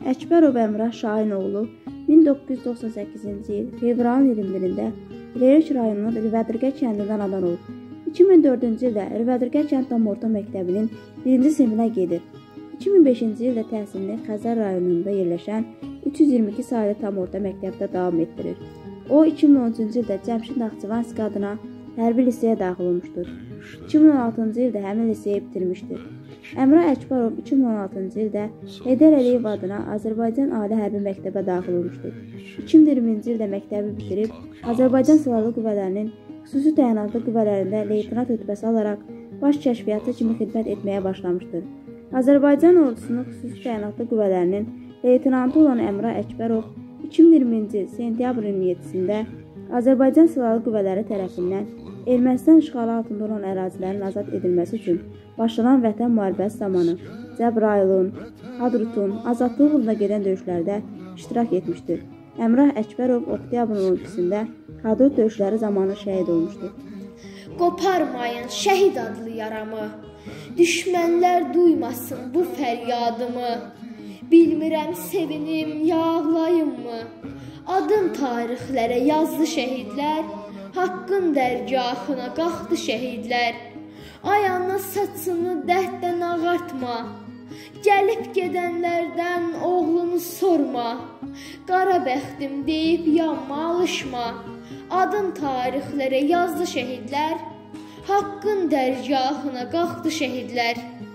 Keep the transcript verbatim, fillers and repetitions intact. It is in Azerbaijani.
Əkbərov Əmrah Şahinoğlu min doqquz yüz doxsan səkkizinci il fevralın iyirmi birində Lerik rayonunun Rüvədirgə kəndindən anadan olub. iki min dördüncü ildə Rüvədirgə kənd tam orta məktəbinin birinci sinifinə gedir. iki min beşinci ildə təhsilini Xəzər rayonunda yerləşən üç yüz iyirmi iki saylı tam orta məktəbdə davam etdirir. O, iki min on üçüncü ildə Cəmşid Naxçıvanski adına hərbi liseyə daxil olmuşdur. iki min on altıncı ildə həmin liseyi bitirmişdir. Əmrah Əkbərov iki min on altıncı ildə Heydər Əliyev adına Azərbaycan Ali Hərbi Məktəbə daxil olmuşdur. iki min iyirminci ildə məktəbi bitirib Azərbaycan Silahlı Qüvvələrinin xüsusi təyinatlı qüvvələrində leytenant rütbəsi alaraq baş kəşfiyyatçı kimi xidmət etməyə başlamışdır. Azərbaycan ordusunun xüsusi təyinatlı qüvvələrinin leytenantı olan Əmrah Əkbərov iki min iyirminci il sentyabrın iyirmi yeddisində Azərbaycan Silahlı Qüvvələri tərəfindən Ermənistan işğalı altında olan ərazilərin azad edilməsi üçün başlanan vətən müharibəsi zamanı Cəbrayılın, Hadrutun, azadlıq uğrunda gedən döyüşlərdə iştirak etmişdir. Əmrah Əkbərov oktyabrın on ikisində Hadrut döyüşləri zamanı şəhid olmuşdur. Qoparmayın şəhid adlı yaramı, düşmənlər duymasın bu fəryadımı. Bilmirəm sevinim, yağlayım mı? Adım tarixlərə yazdı şəhidlər, haqqın dərgahına qalxdı şəhidlər. Ay ana saçını dərddən ağartma, gəlib gedənlərdən oğlunu sorma. Qara bəxtim deyib yanma alışma, adım tarixlərə yazdı şəhidlər, haqqın dərgahına qalxdı şəhidlər.